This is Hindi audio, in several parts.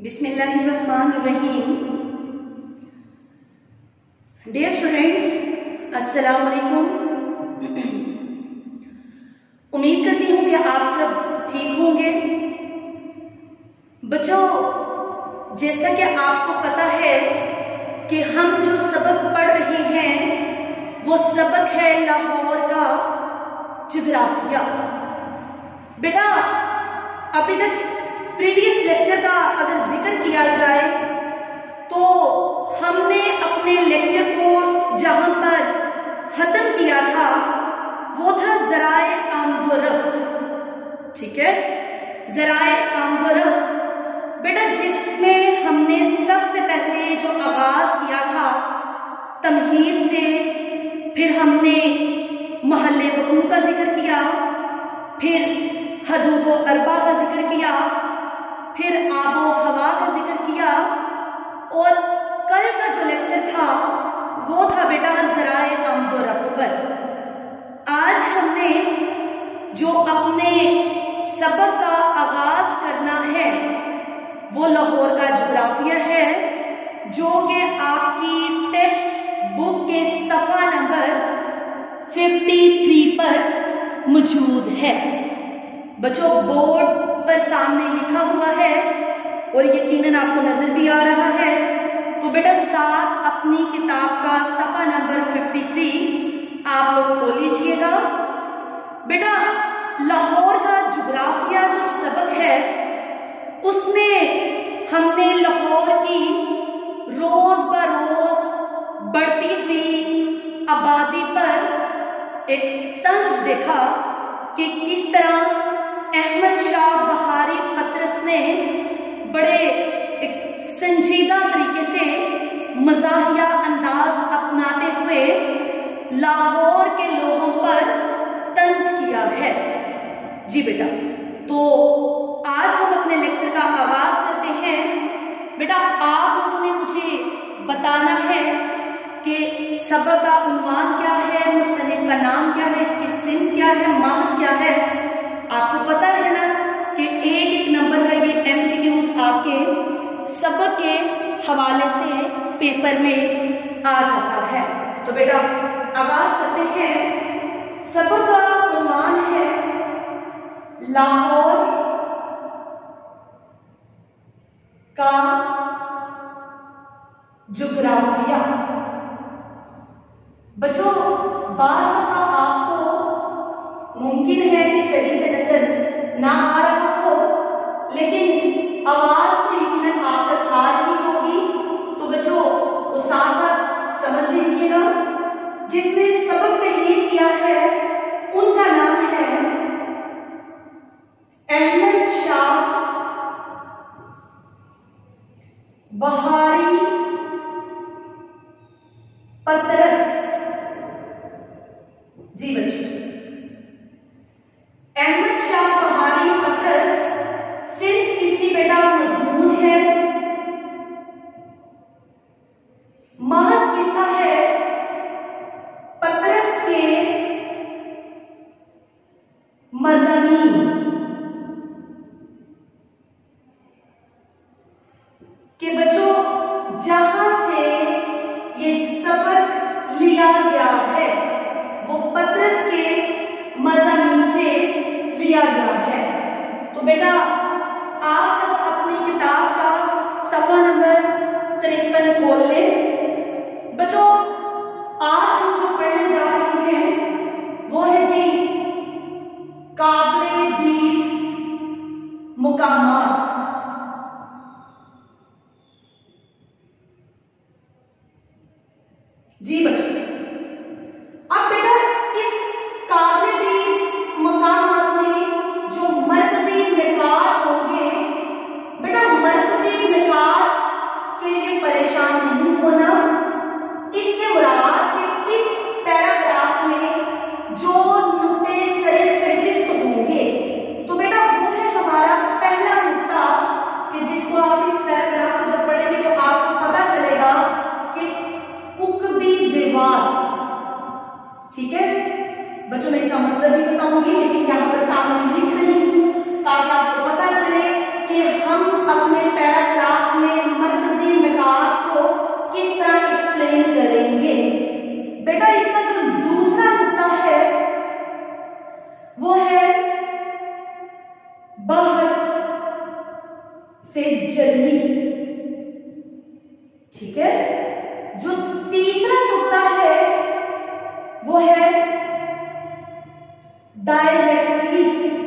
बिस्मिल्लाहिर्रहमानिर्रहीम। डियर स्टूडेंट्स, अस्सलाम वालेकुम। उम्मीद करती हूँ कि आप सब ठीक होंगे। बच्चों, जैसा कि आपको पता है कि हम जो सबक पढ़ रहे हैं वो सबक है लाहौर का जोग्राफिया। बेटा, अभी तक प्रीवियस लेक्चर का अगर जिक्र किया जाए तो हमने अपने लेक्चर को जहां पर खत्म किया था वो था ज़राए आमदोरफ्त। ठीक है, ज़राए आमदोरफ्त बेटा, जिसमें हमने सबसे पहले जो आगाज किया था तमहीद से, फिर हमने महल्ले वकूअ का जिक्र किया, फिर हदूद व अरबा का जिक्र किया, फिर आबो हवा का जिक्र किया, और कल का जो लेक्चर था वो था बेटा ज़राए आमदोरफ्त पर। आज हमने जो अपने सबक का आगाज करना है वो लाहौर का जोग्राफिया है, जो कि आपकी टेक्स्ट बुक के सफ़ा नंबर 53 पर मौजूद है। बच्चों, बोर्ड पर सामने लिखा हुआ है और यकीनन आपको नजर भी आ रहा है। तो बेटा साथ अपनी किताब का सफ़ा नंबर 53 आप लोग खोल लीजिएगा। बेटा, लाहौर का जोग्राफिया जो सबक है उसमें हमने लाहौर की रोज बरोज बढ़ती हुई आबादी पर एक तंज देखा कि किस तरह अहमद शाह बहारी पतरस ने बड़े एक संजीदा तरीके से मज़ाहिया अंदाज अपनाते हुए लाहौर के लोगों पर तंज किया है। जी बेटा, तो आज हम अपने लेक्चर का आगाज करते हैं। बेटा, आप लोगों ने मुझे बताना है कि सबक का उन्वान क्या है, मुसन्निफ का नाम क्या है, इसकी सिंध क्या है, मास क्या है। आपको पता है ना कि एक एक नंबर का ये MCQs आपके सबक के हवाले से पेपर में आ जाता है। तो बेटा आगाज करते हैं। सबक का उन्वान है लाहौर का जोग्राफिया। बच्चों, बाज़ दफा आपको मुमकिन है कि सही से नजर ना आ रहा हो, लेकिन आवाज तो यकीनन आप तक आ रही होगी। तो बच्चों वो साथ साथ समझ लीजिएगा। जिसने सबक तहरीर किया है उनका नाम है अहमद शाह बहारी पतरस। जी बच्चों, अहमद शाह बहारी पतरस सिर्फ इसकी बेटा मजमून है, महज किस्सा है पतरस के मज़ामीन के। बच्चों, जहां से ये सबक लिया गया है वो पतरस के मज़ामीन से लिया गया है। तो बेटा आप सब अपनी किताब का सफ़ा नंबर 53 खोल लें। बच्चों, आज हम जो पढ़ने जा रहे हैं वो है जी काबिले दीद मुकामात। जी बच्चों, अब बेटा इस काबिले दीद मुकामात में जो मरकजी निकात होंगे, बेटा मरकजी निकात के लिए परेशान नहीं होना। इससे मुराद कि इस पैराग्राफ में जो नुक्ते सरे फहरिस्त होंगे, तो बेटा वो है हमारा पहला नुक्ता कि जिसको आप इस पैराग्राफ को जब पढ़ेंगे तो आपको पता चलेगा कि उकबी दीवार जल्दी। ठीक है, जो तीसरा नुक्ता है वो है डायरेक्टली।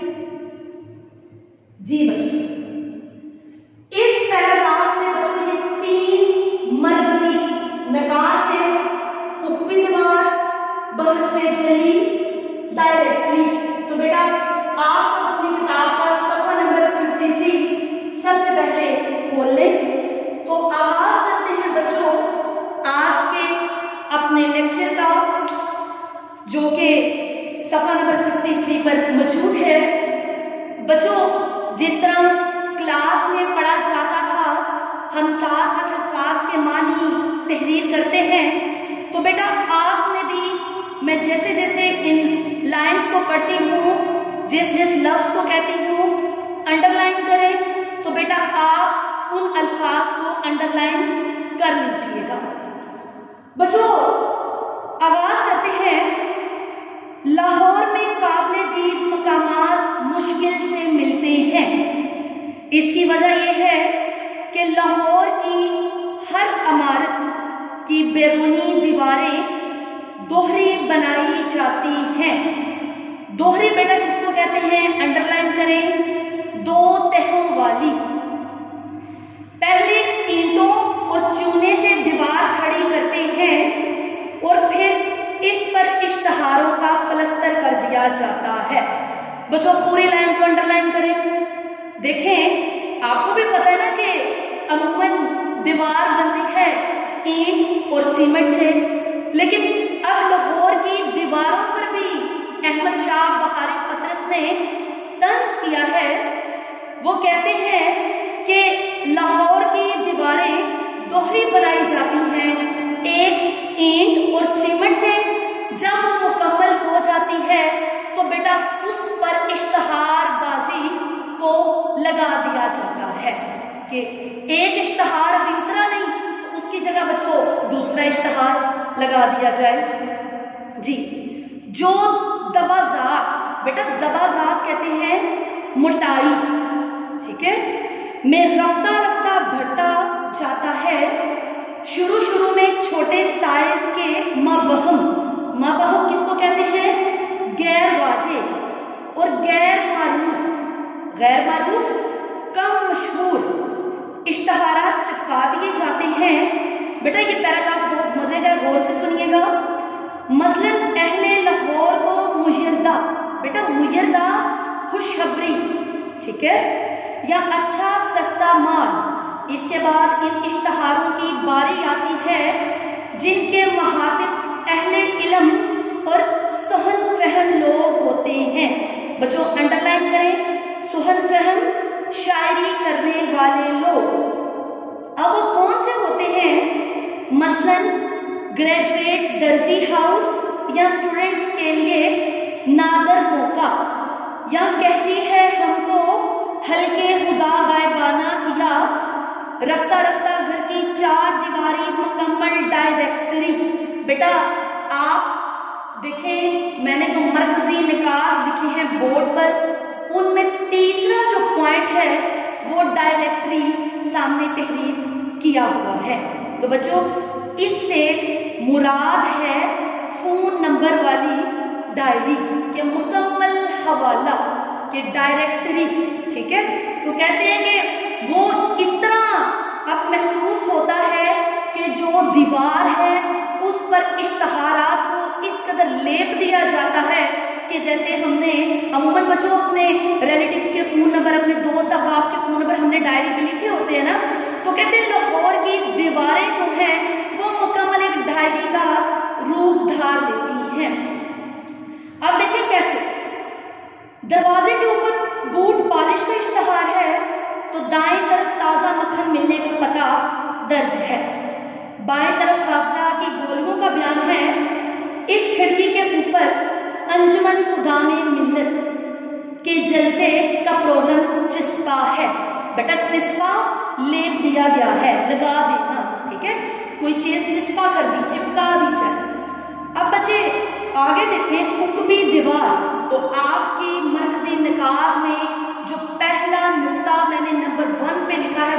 जी बच्चों, इस पैराग्राफ में बच्चों ये 3 मरकजी नकात है, उकवी दीवार, बहरफ़े जली, डायरेक्टली। तो बेटा आप सब अपनी किताब का सफा नंबर 53 सबसे पहले खोल लें। तो आगाज करते हैं बच्चों आज के अपने लेक्चर का, जो कि सफा नंबर 53 पर मौजूद है। बच्चों, जिस तरह क्लास में पढ़ा जाता था, हम साथ साथ अल्फाज के मानी तहरीर करते हैं। तो बेटा आपने भी, मैं जैसे जैसे इन लाइंस को पढ़ती हूँ, जिस जिस लफ्ज को कहती हूँ अंडरलाइन करें, तो बेटा आप उन अल्फाज को अंडरलाइन कर लीजिएगा। बच्चों आगाज करते हैं। लाहौर में काबिल दीद मकामात मुश्किल से मिलते हैं। इसकी वजह यह है कि लाहौर की हर इमारत की बैरूनी दीवारें दोहरी बनाई जाती हैं। दोहरी बेटा किसको कहते हैं, अंडरलाइन करें, 2 तहों वाली। पहले ईंटों और चूने से दीवार खड़ी करते हैं और फिर इस पर इश्तहारों का प्लस्तर कर दिया जाता है। बच्चों पूरी लाइन को अंडरलाइन करें। देखें, आपको भी पता है ना कि अमूमन दीवार बनती है ईंट और सीमेंट से, लेकिन अब लाहौर की दीवारों पर भी अहमद शाह बहारी पतरस ने तंज किया है। वो कहते हैं कि लाहौर की दीवारें दोहरी बनाई जाती हैं, एक ईंट और सीमेंट से। जब मुकम्मल हो जाती है तो बेटा उस पर इश्तहारबाजी को लगा दिया जाता है कि एक इश्तहार भी उतरा नहीं तो उसकी जगह बच्चों दूसरा इश्तहार लगा दिया जाए। जी, जो दबाजात, बेटा दबाजात कहते हैं मोटाई, ठीक है, में रफ्ता रफ्ता बढ़ता जाता है। शुरू शुरू में छोटे साइज के माबहम किसको कहते हैं, गैर वाज़े और गैर मारूफ कम मशहूर इश्तहारात चिपका दिए जाते हैं। बेटा ये पैराग्राफ बहुत मजे का, गौर से सुनिएगा। मसलन अहले लाहौर को मुयर्दा, बेटा मुयर्दा खुशखबरी, ठीक है, या अच्छा सस्ता माल। इसके बाद इन इश्तहारों की बारी आती है जिनके महातिब अहले इल्म और सुहन फहम लोग होते हैं। बच्चों अंडरलाइन करें, सुहन फहम शायरी करने वाले लोग। अब वो कौन से होते हैं, मसलन ग्रेजुएट दर्जी हाउस या स्टूडेंट्स के लिए नादर मौका, या कहती है हमको हल्के खुदा गायबाना किया, रफ्ता रफ्ता घर की 4 दीवारी मुकम्मल डायरेक्टरी। बेटा आप देखें, मैंने जो मरकजी निकात लिखे हैं बोर्ड पर, उनमें तीसरा जो पॉइंट है वो डायरेक्टरी सामने तहरीर किया हुआ है। तो बच्चों इससे मुराद है फोन नंबर वाली डायरी के मुकम्मल हवाला के डायरेक्टरी, ठीक है। तो कहते हैं कि वो इस तरह अब महसूस होता है कि जो दीवार है उस पर इश्तहारात को इस कदर लेप दिया जाता है कि जैसे हमने अमूमन बच्चों अपने रिलेटिव्स के फोन नंबर, अपने दोस्त अहबाब के फोन नंबर हमने डायरी पे लिखे होते हैं ना, तो कहते हैं लाहौर की दीवारें जो हैं वो मुकम्मल एक डायरी का रूप धार लेती हैं। अब देखिए कैसे, दरवाजे के ऊपर बूट पॉलिश का इश्तहार है तो दाएं तरफ ताजा मक्खन मिलने का पता दर्ज है, बाएं तरफ हाफजा की गोलियों का बयान है। इस खिड़की के ऊपर अंजुमन खुदाम मिल्लत के जलसे का प्रोग्राम चिस्पा है। बेटा चिस्पा लेप दिया गया है, लगा देना, ठीक है, कोई चीज चिस्पा कर दी, चिपका दी जाए। अब बच्चे आगे देखें, उकबी दीवार। तो आपकी मरकजी निकात में जो पहला नुक्ता मैंने नंबर 1 पे लिखा है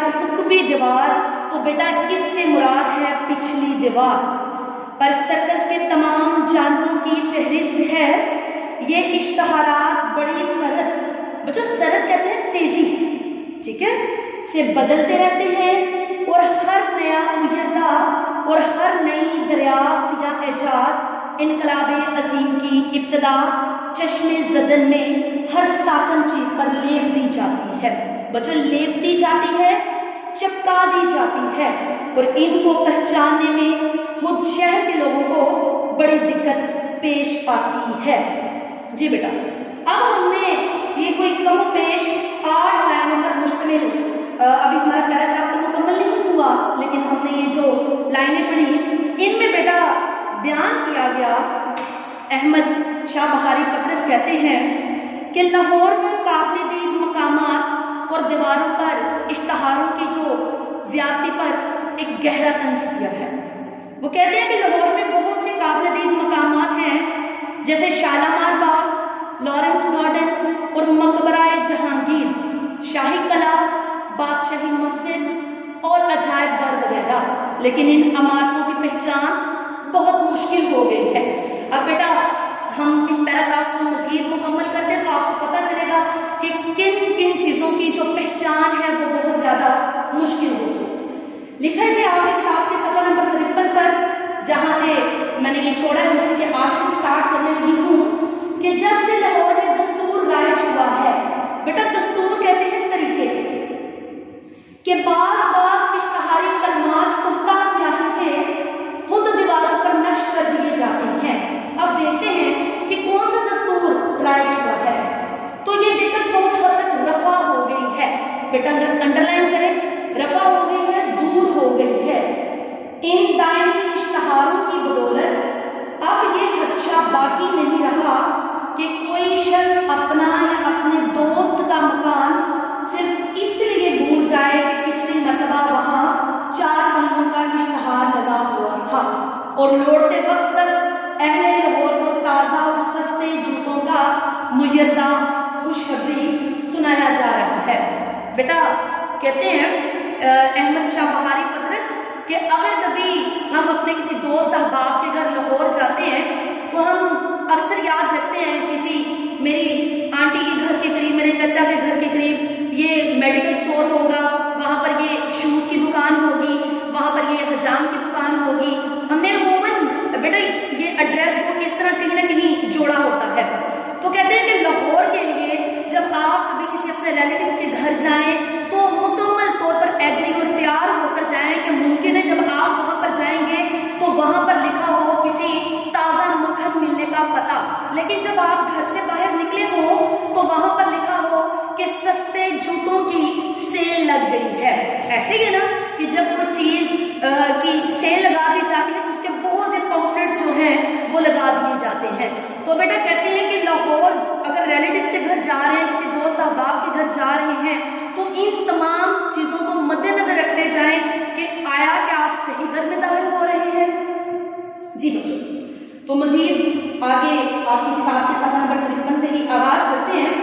दीवार, तो बेटा इससे मुराद है पिछली दीवार। पर सर्कस के तमाम जानवरों की फहरिस्त है। ये इश्तहारात बड़ी सरत, बच्चों सरत कहते हैं तेजी, ठीक है, से बदलते रहते हैं और हर नया मुयदा और हर नई दरियाफ्त या इजाद इनकलाब अजीम की इब्तदा चश्मे ज़दन में हर साकन चीज पर लेप दी जाती है। बच्चों लेप दी जाती है, चिपका दी जाती है, और इनको पहचानने में खुद शहर के लोगों को बड़ी दिक्कत पेश आती है। जी बेटा, अब हमने ये कोई कम पेश 8 लाइनों पर मुश्तमिल, अभी हमारा पैराग्राफ तो मुकम्मल नहीं हुआ, लेकिन हमने ये जो लाइनें पढ़ी इनमें बेटा बयान किया गया। अहमद शाह बहारी पतरस कहते हैं कि लाहौर में काबिल-ए-दीद मकामात और दीवारों पर इश्तहारों की जो ज्यादती पर एक गहरा तंज किया है। वो कहते हैं कि लाहौर में बहुत से काबिल-ए-दीद मकामात हैं, जैसे शालामार बाग, लॉरेंस गार्डन और मकबराए जहांगीर, शाही कला, बादशाही मस्जिद और अजायब घर वगैरह। लेकिन इन इमारतों की पहचान बहुत मुश्किल हो गई है। अब बेटा हम इस पैराग्राफ को मजीद मुकम्मल करते हैं तो आपको पता चलेगा कि किन किन चीजों की जो पहचान है वो बहुत ज्यादा मुश्किल होगी। लिखा है जी आपकी किताब के सफा नंबर 53 पर, जहां से मैंने ये छोड़ा है उसी के आगे से स्टार्ट करने लगी हूँ कि जब से लाहौर में दस्तूर राइज हुआ है, बेटा दस्तूर कहते हैं तरीके के बाज इश्तहारी कलमात पुख्ता स्याही से खुद दीवारों पर नक्श कर दिए जाते हैं। अब देखते हैं कि कौन सा दस्तूर राइज हुआ है। तो ये देखकर बहुत हद तक रफा हो गई है, बेटा अंडरलाइन करें, रफा हो गई है, दूर हो गई है। इन दायमी इश्तहारों की बदौलत अब ये खदशा बाकी नहीं रहा कि कोई शख्स अपना या अपने दोस्त का मकान सिर्फ इसलिए भूल जाए कि पिछली मरतबा वहां 4 कमरों का इश्तहार लगा हुआ था और लौटते वक्त तक अहले लाहौर को ताज़ा और सस्ते जूतों का मुयद्दा खुशखबरी सुनाया जा रहा है। बेटा कहते हैं अहमद शाह बहारी पतरस कि अगर कभी हम अपने किसी दोस्त अहबाब के घर लाहौर जाते हैं तो हम अक्सर याद रखते हैं कि जी मेरी आंटी के घर के करीब, मेरे चचा के घर के करीब ये मेडिकल स्टोर होगा, वहाँ पर ये शूज़ की दुकान होगी, वहाँ पर ये हजाम की दुकान होगी। हमने अमूमन बेटा ये एड्रेस को इस तरह कहीं ना कहीं जोड़ा होता है। तो कहते हैं कि लाहौर के लिए जब आप कभी किसी अपने रिलेटिव्स के घर जाएं तो मुकम्मल तौर पर एग्री और तैयार होकर जाएं कि मुमकिन है जब आप वहाँ पर जाएंगे तो वहाँ पर लिखा हो किसी ताज़ा मक्खन मिलने का पता, लेकिन जब आप घर से बाहर निकले हो तो वहाँ पर लिखा हो कि सस्ते जूतों की सेल लग गई है। ऐसे ही है ना कि जब कोई चीज़ की सेल लगा दी जाती है तो उसके बहुत से पम्फलेट्स जो हैं वो लगा दिए जाते हैं। तो बेटा कहते हैं कि लाहौर अगर रिलेटिव्स के घर जा रहे हैं, किसी दोस्त अहबाब के घर जा रहे हैं तो इन तमाम चीज़ों को मद्देनजर रखते जाएं कि आया क्या आप सही घर में दाखिल हो रहे हैं। जी बच्चों, तो मजीद आगे आपकी किताब के सफा नंबर 53 से ही आगाज करते हैं।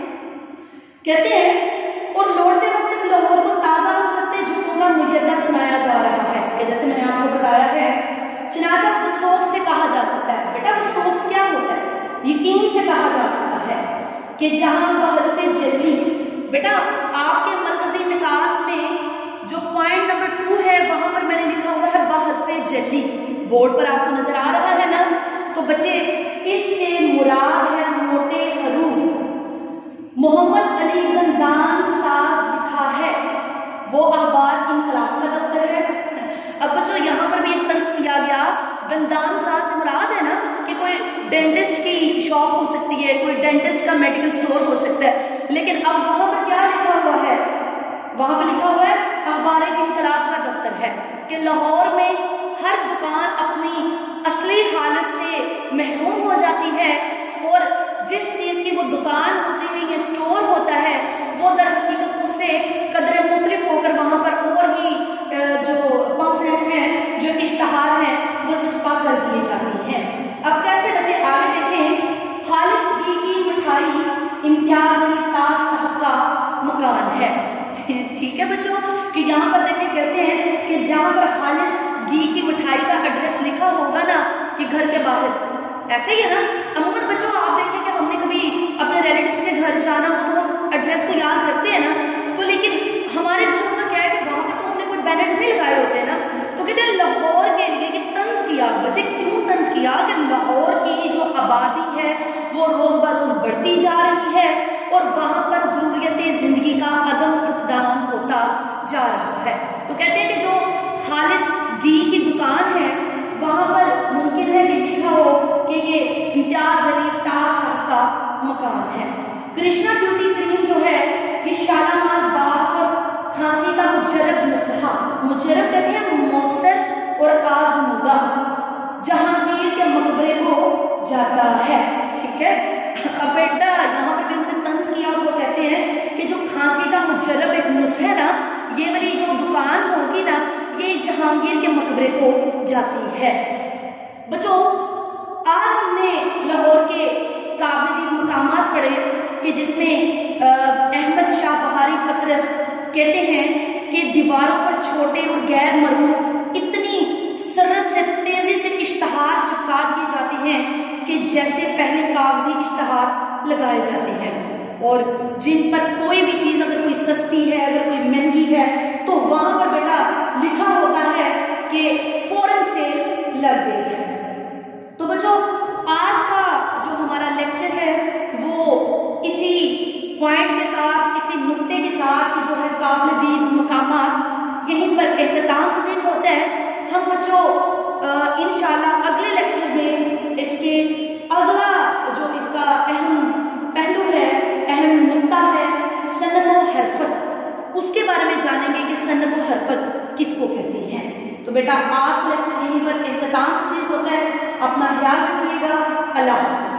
कहते हैं और लौटते वक्त लाहौर को ताज़ा और सस्ते जूतों का मुयद्दा सुनाया जा रहा है कि जैसे मैंने आपको बताया है चनाचा वसौक से कहा जा सकता है। बेटा वसौक क्या होता है? यकीन से कहा जा सकता है कि जहां बहरफ़े जली, बेटा आपके मरकजी निकात में जो पॉइंट नंबर 2 है वहां पर मैंने लिखा हुआ है बहरफ़े जली, बोर्ड पर आपको नजर आ रहा है ना। तो बच्चे इससे मुराद है मोटे हरूफ। मोहम्मद अली गंदान साज लिखा है, वो अखबार इनकलाब का दफ्तर है। अब बच्चों यहाँ पर भी एक तंज किया गया, गंदान साज से मुराद है ना कि कोई डेंटिस्ट की शॉप हो सकती है, कोई डेंटिस्ट का मेडिकल स्टोर हो सकता है, लेकिन अब वहां पर क्या लिखा हुआ है? वहां पर लिखा हुआ है अखबार इनकलाब का दफ्तर है कि लाहौर में हर दुकान अपनी असली हालत से महरूम हो जाती है और जिस चीज की वो दुकान होती है, ये स्टोर होता है, वो दर हकीकत उससे कदरे मुख्तलिफ होकर वहां पर और ही जो पम्फलेट्स हैं, जो इश्तहार हैं, वो चिपका कर दिए जाते हैं। अब कैसे बच्चे आगे देखें, खालिस घी की मिठाई इम्तियाज अली ताज साहब का मकान है। ठीक है बच्चों, कि यहाँ पर देखिए कहते हैं कि जहाँ पर खालिस घी की मिठाई का एड्रेस लिखा होगा ना कि घर के बाहर, ऐसे ही है ना। अमूमन बच्चों आप देखिए कि हमने कभी अपने रिलेटिव्स के घर जाना हो तो हम एड्रेस को याद रखते हैं ना, तो लेकिन हमारे घरों में क्या है कि वहाँ पे तो हमने कोई बैनर्स नहीं लगाए होते हैं ना। तो कहते हैं लाहौर के लिए कि तंज किया, बच्चे क्यों तंज किया कि लाहौर की जो आबादी है वो रोज बरोज बढ़ती जा रही है और वहां पर जरूरियत जिंदगी का अदम फुकदान होता जा रहा है। तो कहते हैं कि जो खालिस घी की दुकान है वहां पर मुमकिन है कि लिखा हो कि ये इम्तियाज अली ताज साहब का मकान है। कृष्णा ब्यूटी क्रीम जो है ये शालामार बाग पर खांसी का मुजरब नुस्खा, मुजरब कहते हैं मौसर और आजमूदा, जहांगीर के मकबरे को जाता है। ठीक है, अब बेटा यहाँ पर भी उन्होंने तंज किया, वो कहते हैं कि जो खांसी का मुजरब एक नुस्खा है ना, ये वाली जो दुकान होगी ना ये जहांगीर के मकबरे को जाती है। बच्चों आज हमने लाहौर के काबिल मकामात पढ़े कि जिसमें अहमद शाह बहारी पतरस कहते हैं कि दीवारों पर छोटे और गैर मरूफ इतनी सरत से तेजी से इश्तहार चिपका दिए जाते हैं कि जैसे पहले कागजी इश्तहार लगाए जाते हैं, और जिन पर कोई भी चीज अगर कोई सस्ती है अगर कोई महंगी है तो वहां पर बेटा लिखा होता है कि फौरन सेल लग गई है। तो बच्चों आज का जो हमारा लेक्चर है वो इसी पॉइंट के साथ, इसी नुक्ते के साथ जो है काबिल मकामात यहीं पर एख्तिताम पसीन होता है। हम बच्चों इंशाल्लाह अगले लेक्चर में इसके अगला जो इसका अहम पहलू है, अहम नुक्ता है सनद व हरफत, उसके बारे में जानेंगे कि सनद व हरफत किसको कहते हैं। तो बेटा आज का लेक्चर यहीं पर एख्तिताम पसीन होता है। अपना ख्याल रखिएगा। अल्लाह हाफ़िज़।